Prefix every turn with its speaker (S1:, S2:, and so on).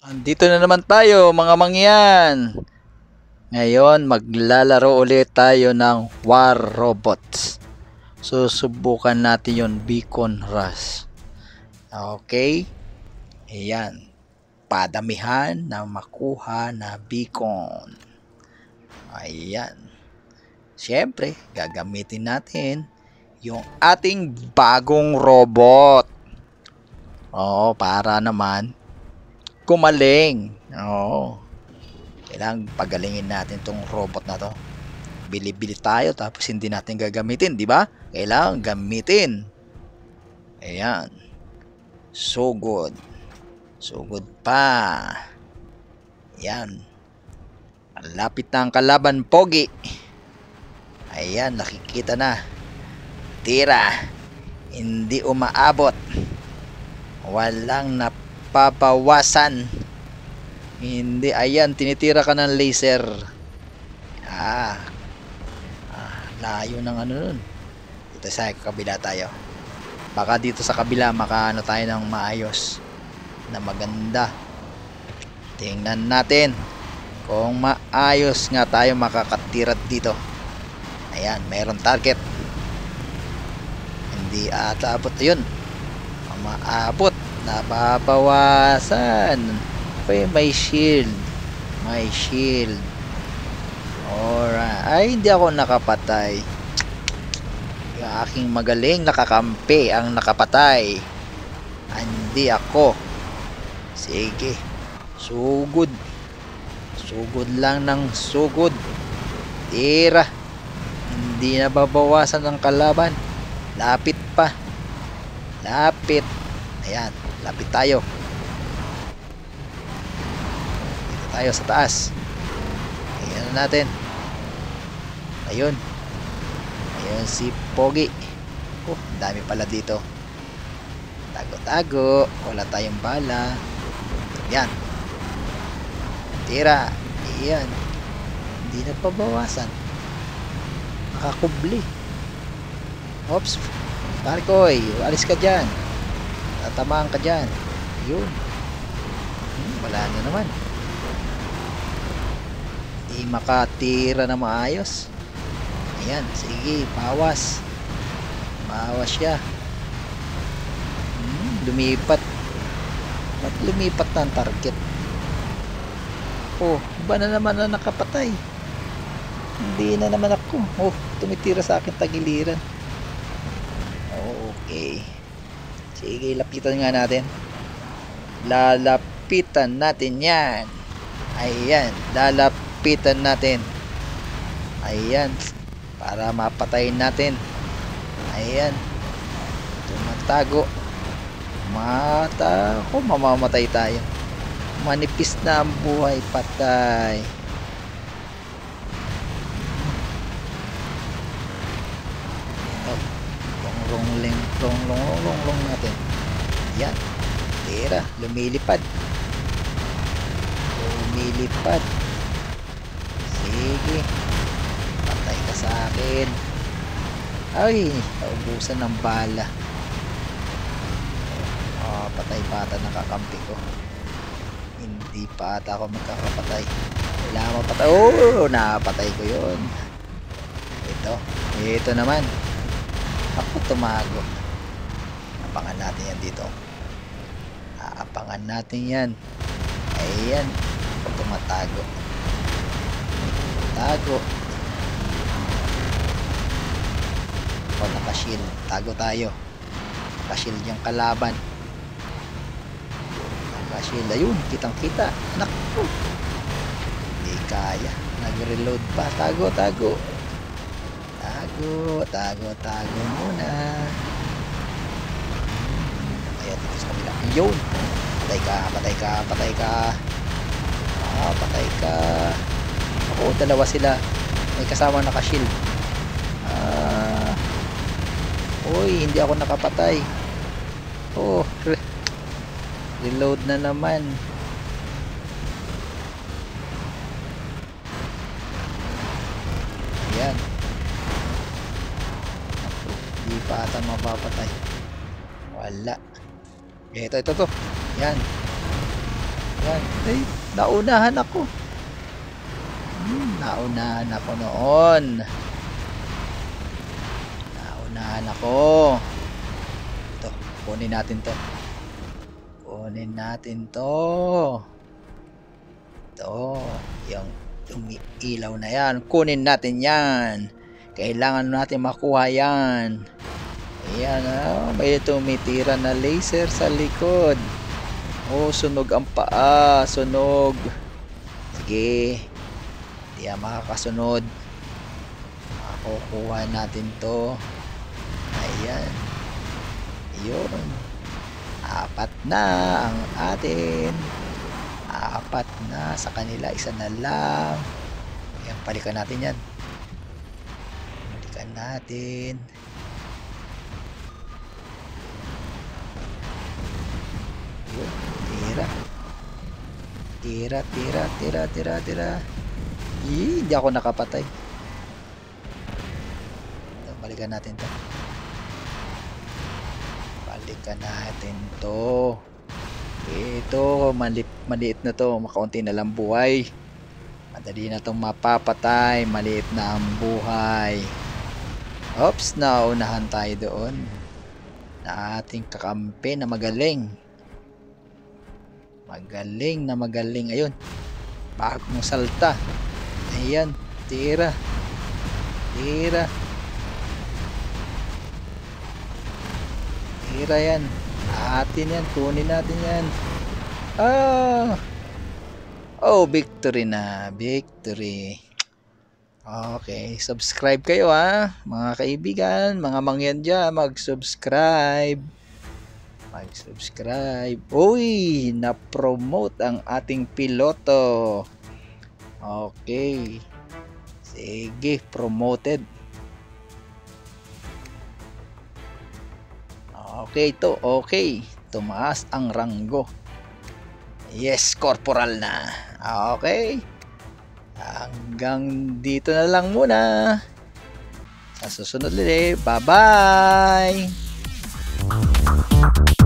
S1: Andito na naman tayo mga mangyan. Ngayon maglalaro ulit tayo ng War Robots. Susubukan natin yon, Beacon Rush. Okay? Ayan. Padamihan na makuha na beacon. Ayan. Siyempre, gagamitin natin yung ating bagong robot. Oo, para naman gumaling. Oo. Kailangan pagalingin natin tong robot na to. Bili-bili tayo tapos hindi natin gagamitin, di ba? Kailangan gamitin. Ayan. So good. So good pa. Ayan. Malapit na ang kalaban, pogi. Ayan, nakikita na. Tira. Hindi umaabot. Walang napapawasan. Hindi, ayan, tinitira ka ng laser. Layo ng ano nun. Dito sa kabila tayo. Baka dito sa kabila makaano tayo ng maayos na maganda. Tingnan natin kung maayos nga tayo makakatirat dito. Ayan, mayroon target. Hindi ata abot yun. Maabot, nababawasan. May shield. May shield. Alright. Ay, hindi ako nakapatay. Yung aking magaling nakakampi ang nakapatay. Hindi ako. Sige. Sugod. Sugod lang ng sugod. Tira. Hindi nababawasan ng kalaban. Lapit pa. Lapit. Ayan. Lapit tayo. Dito tayo sa taas. Ayan na natin. Ayun. Ayun si Pogi. Oh, dami pala dito. Tago-tago. Wala tayong bala. Yan. Tira. Ayan. Hindi na pabawasan. Nakakubli. Oops. Parkoy. Alis ka dyan. Tatamaan ka dyan. Yun. Wala na naman. Hindi makatira na maayos. Ayan, sige, bawas. Bawas siya. Lumipat. Ba't lumipat na ang target? Oh, iba na naman na nakapatay. Hindi na naman ako. Oh, tumitira sa akin tagiliran. Okay. Sige, lapitan nga natin. Lalapitan natin yan. Ayan, lalapitan natin. Ayan. Para mapatayin natin. Ayan. Tumatago. Mamamatay tayo. Manipis na ang buhay. Patay. Long natin. Ayan. Tira. Lumilipad. Lumilipad. Sige. Patay ka sa akin. Ay, naubusan ng bala. Patay pa ata nakakampi ko. Hindi pa ata ako magkakapatay. Kailangan mapatay. Oh, napatay ko yun. Ito naman. Ako tumago. Abangan natin yan dito. Aabangan natin yan. Ayan. Ako tumatago. Tago. Nakashield. Tago tayo. Nakashield yung kalaban. Nakashield. Ayun. Kitang kita. Anak ko. Hindi kaya. Nag-reload pa. Tago. Tago muna. Ayan. Dito sa kabila. Yun. Patay ka. Patay ka. Ako. Dalawa sila. May kasama nakashield. Uy, hindi ako nakapatay. Oh, reload na naman. Ayan. Hindi pa ata mapapatay. Wala. Ito to. Yan. Yan. Ay, naunahan ako. Naunahan ako noon. Naunahan ako. Ito, kunin natin to. Kunin natin to. Ito, yung ilaw na yan. Kunin natin yan. Kailangan natin makuha yan. Ayan, may tumitira na laser sa likod. Oh, sunog ang paa. Sunog. Sige. Hindi yan makakasunod. Makukuha natin to. Ayan. Yun. 4 na ang atin. 4 na. Sa kanila, 1 na lang. Ayan, balikan natin yan. Balikan natin. Yun. Tira. Hindi ako nakapatay. Balikan natin to. Balikan natin to. Ito, maliit na to. Makaunti na lang buhay. Madali na itong mapapatay. Maliit na ang buhay. Oops, naunahan tayo doon. Na ating kakampi na magaling. Magaling. Ayun. Bagong salta. Ayan. Tira yan. Atin yan. Kunin natin yan. Oh, victory na. Victory. Okay. Subscribe kayo mga kaibigan. Mga mangyan dyan. Mag-subscribe. Uy, na-promote ang ating piloto. Okay. Sige, promoted. Okay to, okay. Tumaas ang ranggo. Yes, corporal na. Okay. Hanggang dito na lang muna. Sa susunod ulit. Bye-bye.